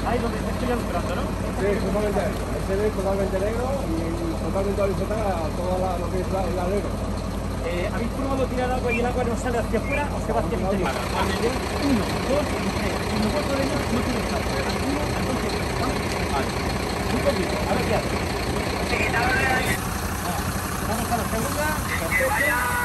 Ahí donde estoy alumbrando, ¿no? Sí, totalmente. Ahí se ve totalmente negro y totalmente horizontal toda lo que es el alero. ¿Habéis probado tirar agua y el agua no sale hacia afuera o se va hacia el interior? Vale, 1, 2 y 3. Si no puedo de ellos, no tiene que estar. Al 1, al 2 y al 3. ¿Vale? Vale. Un poquito. A ver qué hace. Vamos a la segunda. Perfecto.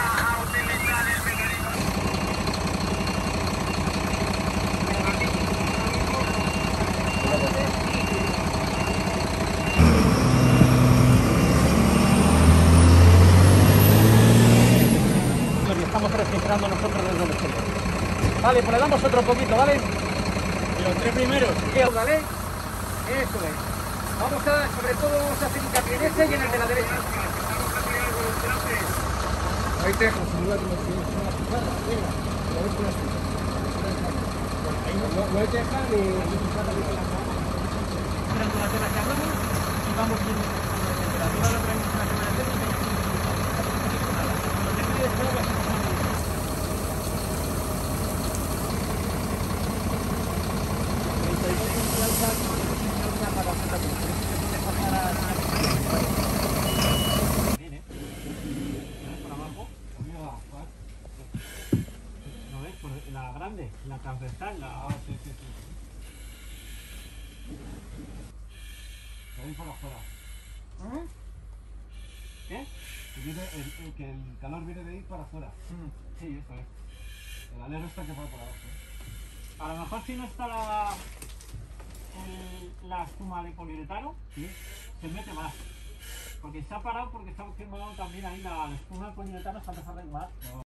Estamos registrando nosotros desde el exterior. Vale, pues le damos otro poquito, ¿vale? Los 3 primeros. ¿Vale? Eso es. Vamos a, sobre todo, vamos a hacer hincapié en este y en el de la derecha. Ahí te dejo, sin duda que no tienes una pizarra, venga, lo ves con la suya. No hay teja ni pizarra ni nada. Esperando la tela que hablamos y vamos viendo la temperatura de la transmisión de la tela y nada. Cuando te pides que hagas la grande, la transversal, la... Sí, sí, sí. De ahí por afuera. ¿Qué? Que el calor viene de ahí para afuera. Sí, eso es. El alero está que va por abajo. A lo mejor si no está la espuma de poliuretano, ¿Sí? se mete más. Porque se ha parado porque está quemado también ahí la espuma de poliuretano, se ha empezado a más.